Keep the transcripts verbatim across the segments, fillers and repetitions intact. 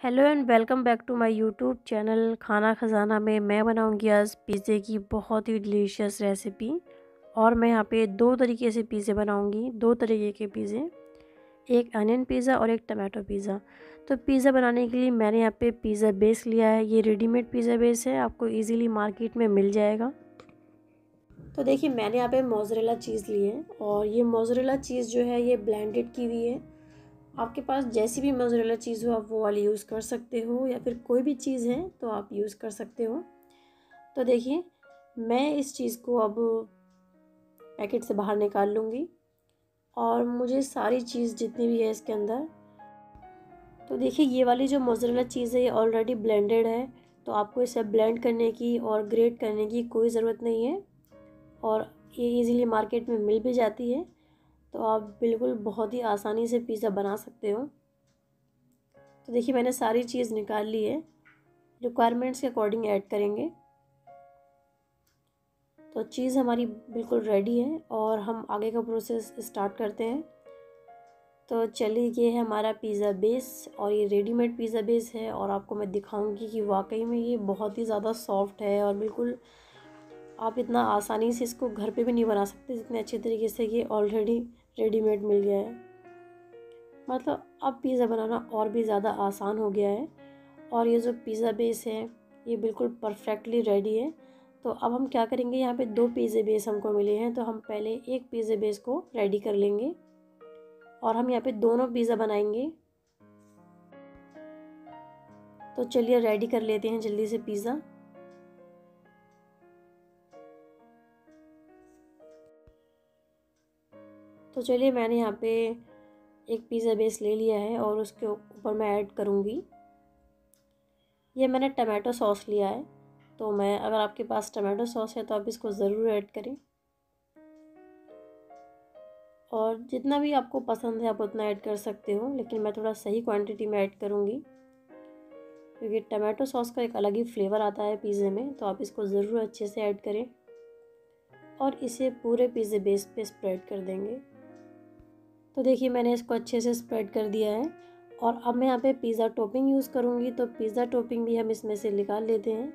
Hello and welcome back to my YouTube channel Khana Khazana में मैं बनाऊंगी आज पिज़्ज़े की बहुत ही डिलीशियस रेसिपी। और मैं यहाँ पे दो तरीके से पिज़्ज़े बनाऊंगी, दो तरीके के पिज़्ज़े, एक अनियन पिज़्ज़ा और एक टमाटो पिज़्ज़ा। तो पिज़्ज़ा बनाने के लिए मैंने यहाँ पे पिज़्ज़ा बेस लिया है। ये रेडीमेड पिज़्ज़ा बेस है, आपको ईज़िली मार्केट में मिल जाएगा। तो देखिए मैंने यहाँ पे मोज़रेला चीज़ ली है और ये मोज़रेला चीज़ जो है ये ब्लेंडेड की हुई है। आपके पास जैसी भी मोज़रेला चीज़ हो आप वो वाली यूज़ कर सकते हो, या फिर कोई भी चीज़ है तो आप यूज़ कर सकते हो। तो देखिए मैं इस चीज़ को अब पैकेट से बाहर निकाल लूँगी और मुझे सारी चीज़ जितनी भी है इसके अंदर, तो देखिए ये वाली जो मोज़रेला चीज़ है ये ऑलरेडी ब्लेंडेड है, तो आपको इसे ब्लेंड करने की और ग्रेट करने की कोई ज़रूरत नहीं है और ये इजीली मार्केट में मिल भी जाती है। तो आप बिल्कुल बहुत ही आसानी से पिज़्ज़ा बना सकते हो। तो देखिए मैंने सारी चीज़ निकाल ली है, रिक्वायरमेंट्स के अकॉर्डिंग ऐड करेंगे। तो चीज़ हमारी बिल्कुल रेडी है और हम आगे का प्रोसेस स्टार्ट करते हैं। तो चलिए ये है हमारा पिज़्ज़ा बेस और ये रेडीमेड पिज़्ज़ा बेस है और आपको मैं दिखाऊंगी कि वाकई में ये बहुत ही ज़्यादा सॉफ्ट है और बिल्कुल आप इतना आसानी से इसको घर पे भी नहीं बना सकते जितने अच्छे तरीके से ये ऑलरेडी रेडीमेड मिल गया है। मतलब अब पिज़्ज़ा बनाना और भी ज़्यादा आसान हो गया है और ये जो पिज़्ज़ा बेस है ये बिल्कुल परफेक्टली रेडी है। तो अब हम क्या करेंगे, यहाँ पे दो पिज़्ज़ा बेस हमको मिले हैं, तो हम पहले एक पिज़्ज़ा बेस को रेडी कर लेंगे और हम यहाँ पे दोनों पिज़्ज़ा बनाएंगे। तो चलिए रेडी कर लेते हैं जल्दी से पिज़्ज़ा। तो चलिए मैंने यहाँ पे एक पिज़्ज़ा बेस ले लिया है और उसके ऊपर मैं ऐड करूँगी, ये मैंने टमाटो सॉस लिया है। तो मैं अगर आपके पास टमाटो सॉस है तो आप इसको ज़रूर ऐड करें और जितना भी आपको पसंद है आप उतना ऐड कर सकते हो, लेकिन मैं थोड़ा सही क्वांटिटी में ऐड करूँगी क्योंकि टमाटो सॉस का एक अलग ही फ्लेवर आता है पिज़्ज़े में। तो आप इसको ज़रूर अच्छे से ऐड करें और इसे पूरे पिज़्ज़े बेस पे स्प्रेड कर देंगे। तो देखिए मैंने इसको अच्छे से स्प्रेड कर दिया है और अब मैं यहाँ पे पिज़्ज़ा टॉपिंग यूज़ करूँगी, तो पिज़्ज़ा टॉपिंग भी हम इसमें से निकाल लेते हैं।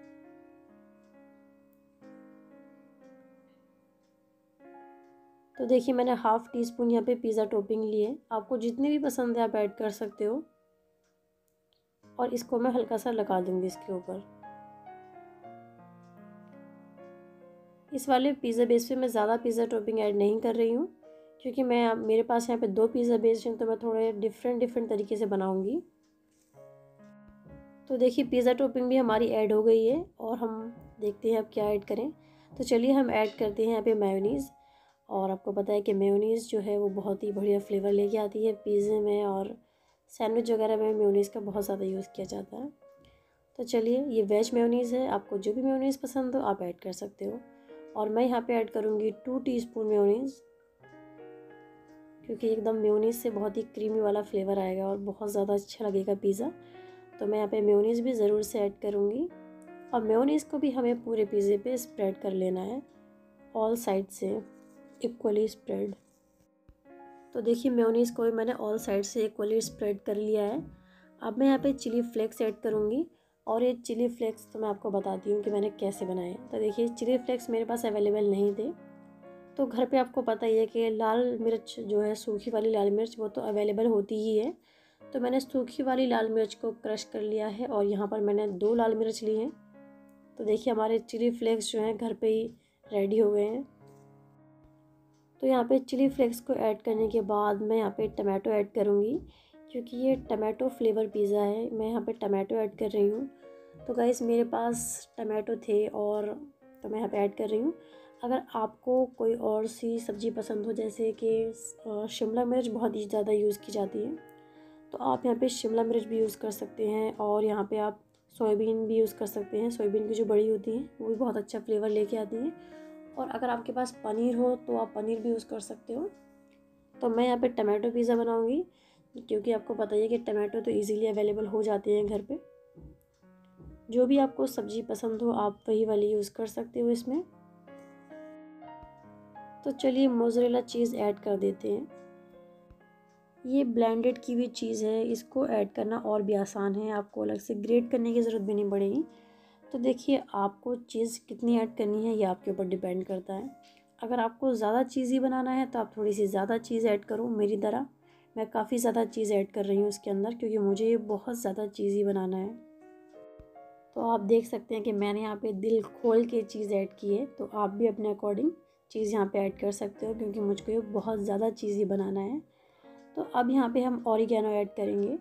तो देखिए मैंने हाफ़ टी स्पून यहाँ पे पिज़्ज़ा टॉपिंग ली है, आपको जितनी भी पसंद है आप ऐड कर सकते हो और इसको मैं हल्का सा लगा दूँगी इसके ऊपर। इस वाले पिज़्ज़ा बेस पे मैं ज़्यादा पिज़्ज़ा टॉपिंग ऐड नहीं कर रही हूँ क्योंकि मैं मेरे पास यहाँ पे दो पिज़्ज़ा बेस हैं, तो मैं थोड़े डिफरेंट डिफरेंट तरीके से बनाऊँगी। तो देखिए पिज़्ज़ा टॉपिंग भी हमारी ऐड हो गई है और हम देखते हैं अब क्या ऐड करें। तो चलिए हम ऐड करते हैं यहाँ पे मेयोनीज़, और आपको पता है कि मेयोनीज़ जो है वो बहुत ही बढ़िया फ्लेवर लेके आती है पिज़्ज़े में और सैंडविच वगैरह में मेयोनीज़ का बहुत ज़्यादा यूज़ किया जाता है। तो चलिए ये वेज मेयोनीज़ है, आपको जो भी मेयोनीज़ पसंद हो आप ऐड कर सकते हो और मैं यहाँ पे ऐड करूँगी टू टीस्पून मेयोनीज़ क्योंकि एकदम मेयोनीज़ से बहुत ही क्रीमी वाला फ्लेवर आएगा और बहुत ज़्यादा अच्छा लगेगा पिज़्ज़ा। तो मैं यहाँ पे मेयोनीज़ भी ज़रूर से ऐड करूँगी और मेयोनीज़ को भी हमें पूरे पिज़्ज़े पे स्प्रेड कर लेना है, ऑल साइड से इक्वली स्प्रेड। तो देखिए मेयोनीज़ को भी मैंने ऑल साइड से इक्वली स्प्रेड कर लिया है। अब मैं यहाँ पे चिली फ्लेक्स ऐड करूँगी और ये चिली फ्लेक्स तो मैं आपको बताती हूँ कि मैंने कैसे बनाए। तो देखिए चिली फ्लेक्स मेरे पास अवेलेबल नहीं थे, तो घर पे आपको पता ही है कि लाल मिर्च जो है सूखी वाली लाल मिर्च वो तो अवेलेबल होती ही है। तो मैंने सूखी वाली लाल मिर्च को क्रश कर लिया है और यहाँ पर मैंने दो लाल मिर्च ली हैं। तो देखिए हमारे चिली फ्लेक्स जो हैं घर पे ही रेडी हो गए हैं। तो यहाँ पे चिली फ्लेक्स को ऐड करने के बाद मैं यहाँ पे टमाटो ऐड करूँगी क्योंकि ये टमाटो फ्लेवर पिज़्ज़ा है, मैं यहाँ पे टमाटो ऐड कर रही हूँ। तो गाइस मेरे पास टमाटो थे और तो मैं यहाँ पे ऐड कर रही हूँ। अगर आपको कोई और सी सब्ज़ी पसंद हो, जैसे कि शिमला मिर्च बहुत ही ज़्यादा यूज़ की जाती है, तो आप यहाँ पे शिमला मिर्च भी यूज़ कर सकते हैं और यहाँ पे आप सोयाबीन भी यूज़ कर सकते हैं। सोयाबीन की जो बड़ी होती है वो भी बहुत अच्छा फ्लेवर लेके आती है और अगर आपके पास पनीर हो तो आप पनीर भी यूज़ कर सकते हो। तो मैं यहाँ पे टमाटो पिज़्ज़ा बनाऊँगी क्योंकि आपको पता ही है कि टमाटो तो ईज़िली अवेलेबल हो जाते हैं घर पे। जो भी आपको सब्ज़ी पसंद हो आप वही वाली यूज़ कर सकते हो इसमें। तो चलिए मोज़रेला चीज़ ऐड कर देते हैं। ये ब्लेंडेड की हुई चीज़ है, इसको ऐड करना और भी आसान है, आपको अलग से ग्रेट करने की ज़रूरत भी नहीं पड़ेगी। तो देखिए आपको चीज़ कितनी ऐड करनी है ये आपके ऊपर डिपेंड करता है। अगर आपको ज़्यादा चीज़ी बनाना है तो आप थोड़ी सी ज़्यादा चीज़ ऐड करो मेरी तरह। मैं काफ़ी ज़्यादा चीज़ ऐड कर रही हूँ इसके अंदर, क्योंकि मुझे ये बहुत ज़्यादा चीज़ी बनाना है। तो आप देख सकते हैं कि मैंने यहाँ पे दिल खोल के चीज़ ऐड की है, तो आप भी अपने अकॉर्डिंग चीज़ यहाँ पे ऐड कर सकते हो, क्योंकि मुझको ये बहुत ज़्यादा चीज़ी बनाना है। तो अब यहाँ पे हम ऑरिगेनो ऐड करेंगे।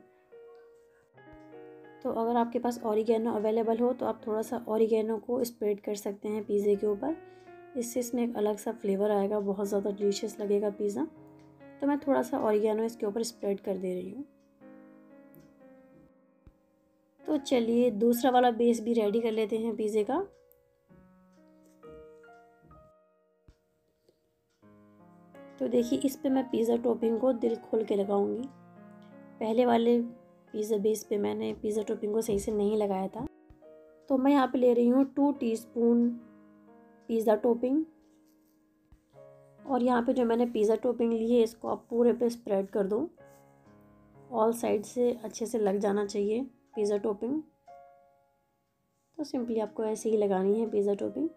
तो अगर आपके पास ऑरिगेनो अवेलेबल हो तो आप थोड़ा सा ऑरिगेनो को स्प्रेड कर सकते हैं पिज़्ज़े के ऊपर। इससे इसमें एक अलग सा फ्लेवर आएगा, बहुत ज़्यादा डिलीशियस लगेगा पिज़्ज़ा। तो मैं थोड़ा सा ऑरिगेनो इसके ऊपर स्प्रेड कर दे रही हूँ। तो चलिए दूसरा वाला बेस भी रेडी कर लेते हैं पिज़्ज़े का। तो देखिए इस पे मैं पिज़्ज़ा टॉपिंग को दिल खोल के लगाऊंगी। पहले वाले पिज़्ज़ा बेस पे मैंने पिज़्ज़ा टॉपिंग को सही से नहीं लगाया था। तो मैं यहाँ पे ले रही हूँ टू टीस्पून पिज़्ज़ा टॉपिंग, और यहाँ पे जो मैंने पिज़्ज़ा टॉपिंग ली है इसको आप पूरे पे स्प्रेड कर दो। ऑल साइड से अच्छे से लग जाना चाहिए पिज़्ज़ा टॉपिंग। तो सिंपली आपको ऐसे ही लगानी है पिज़्ज़ा टॉपिंग।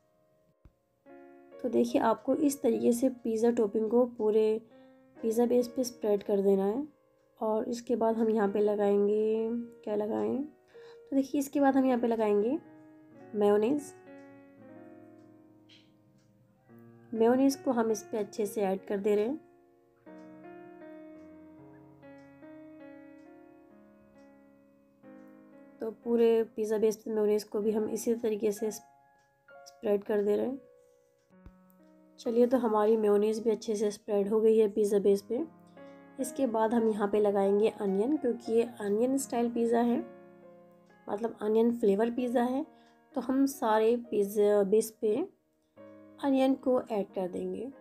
तो देखिए आपको इस तरीके से पिज़्ज़ा टॉपिंग को पूरे पिज़्ज़ा बेस पे स्प्रेड कर देना है। और इसके बाद हम यहाँ पे लगाएंगे, क्या लगाएं, तो देखिए इसके बाद हम यहाँ पे लगाएंगे मेयोनीज़। मेयोनीज़ को हम इस पे अच्छे से ऐड कर दे रहे हैं। तो पूरे पिज़्ज़ा बेस पे मेयोनीज़ को भी हम इसी तरीके से स्प्रेड कर दे रहे हैं। चलिए तो हमारी मेयोनीज़ भी अच्छे से स्प्रेड हो गई है पिज़्ज़ा बेस पे। इसके बाद हम यहाँ पे लगाएंगे अनियन, क्योंकि ये अनियन स्टाइल पिज़्ज़ा है, मतलब अनियन फ्लेवर पिज़्ज़ा है। तो हम सारे पिज़्ज़ा बेस पे अनियन को ऐड कर देंगे।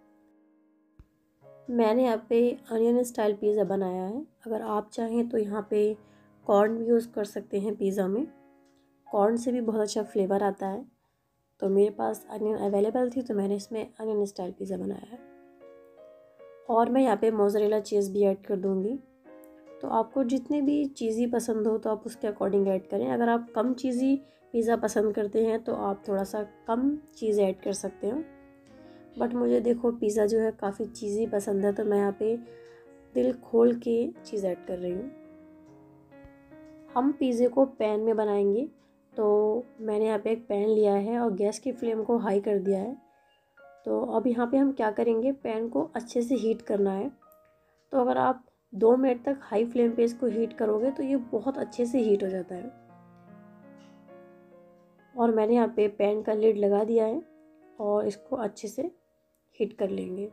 मैंने यहाँ पे अनियन स्टाइल पिज़्ज़ा बनाया है। अगर आप चाहें तो यहाँ पे कॉर्न भी यूज़ कर सकते हैं पिज़्ज़ा में, कॉर्न से भी बहुत अच्छा फ्लेवर आता है। तो मेरे पास अनियन अवेलेबल थी तो मैंने इसमें अनियन स्टाइल पिज़्ज़ा बनाया है। और मैं यहाँ पे मोज़रेला चीज़ भी ऐड कर दूँगी। तो आपको जितने भी चीज़ी पसंद हो तो आप उसके अकॉर्डिंग ऐड करें। अगर आप कम चीज़ी पिज़्ज़ा पसंद करते हैं तो आप थोड़ा सा कम चीज़ ऐड कर सकते हो। बट मुझे देखो पिज़्ज़ा जो है काफ़ी चीज़ी पसंद है, तो मैं यहाँ पे दिल खोल के चीज़ ऐड कर रही हूँ। हम पिज़्ज़े को पैन में बनाएंगे, तो मैंने यहाँ पे एक पैन लिया है और गैस की फ्लेम को हाई कर दिया है। तो अब यहाँ पे हम क्या करेंगे, पैन को अच्छे से हीट करना है। तो अगर आप दो मिनट तक हाई फ्लेम पे इसको हीट करोगे तो ये बहुत अच्छे से हीट हो जाता है। और मैंने यहाँ पे पैन का लिड लगा दिया है और इसको अच्छे से हीट कर लेंगे।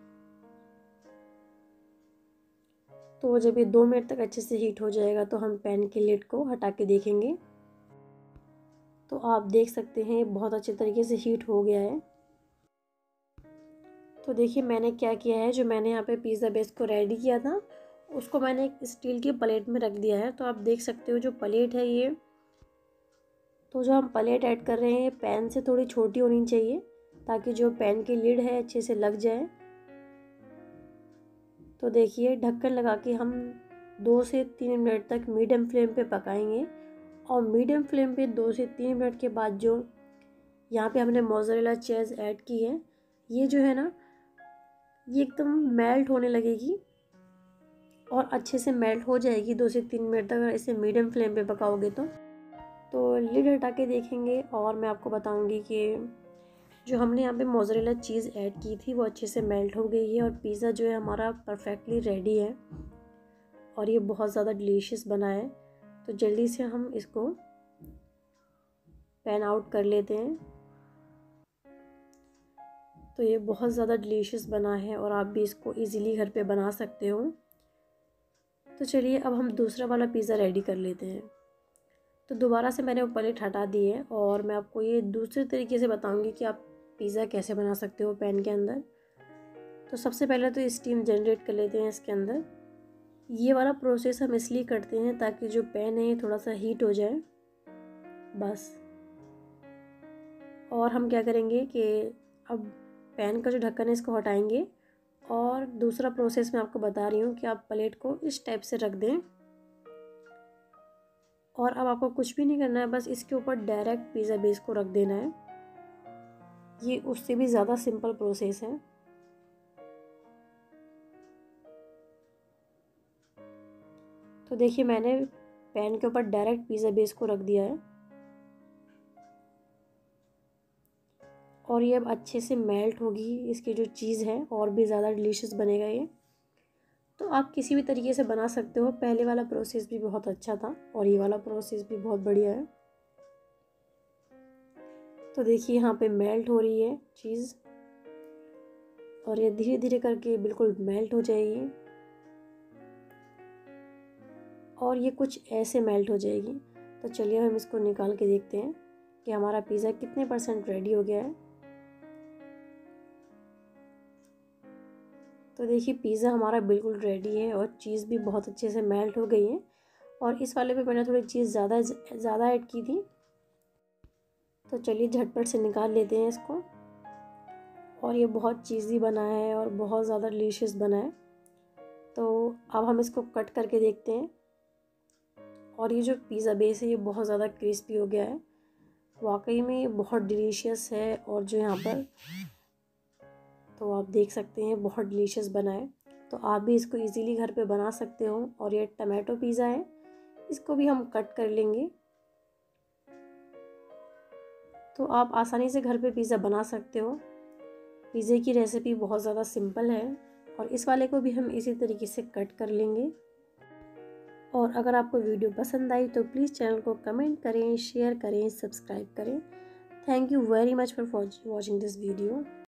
तो जब ये दो मिनट तक अच्छे से हीट हो जाएगा तो हम पैन के लिड को हटा के देखेंगे। तो आप देख सकते हैं ये बहुत अच्छे तरीके से हीट हो गया है। तो देखिए मैंने क्या किया है, जो मैंने यहाँ पे पिज़्ज़ा बेस को रेडी किया था उसको मैंने एक स्टील की प्लेट में रख दिया है। तो आप देख सकते हो जो प्लेट है ये, तो जो हम प्लेट ऐड कर रहे हैं पैन से थोड़ी छोटी होनी चाहिए ताकि जो पैन की लिड है अच्छे से लग जाए। तो देखिए ढक्कन लगा के हम दो से तीन मिनट तक मीडियम फ्लेम पे पकाएंगे। और मीडियम फ्लेम पे दो से तीन मिनट के बाद जो यहाँ पे हमने मोज़रेला चीज़ ऐड की है, ये जो है ना ये एकदम मेल्ट होने लगेगी और अच्छे से मेल्ट हो जाएगी दो से तीन मिनट तक अगर इसे मीडियम फ्लेम पे पकाओगे तो। तो लिड हटा के देखेंगे और मैं आपको बताऊंगी कि जो हमने यहाँ पे मोज़रेला चीज़ ऐड की थी वो अच्छे से मेल्ट हो गई है और पिज़्ज़ा जो है हमारा परफेक्टली रेडी है और ये बहुत ज़्यादा डिलीशियस बना है। तो जल्दी से हम इसको पैन आउट कर लेते हैं। तो ये बहुत ज़्यादा डिलीशियस बना है और आप भी इसको इजीली घर पे बना सकते हो। तो चलिए अब हम दूसरा वाला पिज़्ज़ा रेडी कर लेते हैं। तो दोबारा से मैंने वो प्लेट हटा दी है और मैं आपको ये दूसरे तरीके से बताऊंगी कि आप पिज़्ज़ा कैसे बना सकते हो पैन के अंदर। तो सबसे पहले तो स्टीम जनरेट कर लेते हैं इसके अंदर। ये वाला प्रोसेस हम इसलिए करते हैं ताकि जो पैन है थोड़ा सा हीट हो जाए बस। और हम क्या करेंगे कि अब पैन का जो ढक्कन है इसको हटाएंगे और दूसरा प्रोसेस मैं आपको बता रही हूँ कि आप प्लेट को इस टाइप से रख दें और अब आपको कुछ भी नहीं करना है, बस इसके ऊपर डायरेक्ट पिज़्ज़ा बेस को रख देना है। ये उससे भी ज़्यादा सिंपल प्रोसेस है। तो देखिए मैंने पैन के ऊपर डायरेक्ट पिज़्ज़ा बेस को रख दिया है और ये अब अच्छे से मेल्ट होगी। इसकी जो चीज़ है और भी ज़्यादा डिलीशियस बनेगा ये। तो आप किसी भी तरीके से बना सकते हो। पहले वाला प्रोसेस भी बहुत अच्छा था और ये वाला प्रोसेस भी बहुत बढ़िया है। तो देखिए यहाँ पे मेल्ट हो रही है चीज़ और ये धीरे धीरे करके बिल्कुल मेल्ट हो जाएगी और ये कुछ ऐसे मेल्ट हो जाएगी। तो चलिए हम इसको निकाल के देखते हैं कि हमारा पिज़्ज़ा कितने परसेंट रेडी हो गया है। तो देखिए पिज़्ज़ा हमारा बिल्कुल रेडी है और चीज़ भी बहुत अच्छे से मेल्ट हो गई है और इस वाले पे मैंने थोड़ी चीज़ ज़्यादा ज़्यादा ऐड की थी। तो चलिए झटपट से निकाल लेते हैं इसको। और ये बहुत चीज़ी बना है और बहुत ज़्यादा डिलीशियस बना है। तो अब हम इसको कट करके देखते हैं और ये जो पिज़्ज़ा बेस है ये बहुत ज़्यादा क्रिस्पी हो गया है। वाकई में बहुत डिलीशियस है और जो यहाँ पर तो आप देख सकते हैं बहुत डिलीशियस बना है। तो आप भी इसको इजीली घर पे बना सकते हो। और ये टमाटो पिज़्ज़ा है, इसको भी हम कट कर लेंगे। तो आप आसानी से घर पे पिज़्ज़ा बना सकते हो। पिज़्ज़े की रेसिपी बहुत ज़्यादा सिंपल है और इस वाले को भी हम इसी तरीके से कट कर लेंगे। और अगर आपको वीडियो पसंद आई तो प्लीज़ चैनल को कमेंट करें, शेयर करें, सब्सक्राइब करें। Thank you very much for watching this video.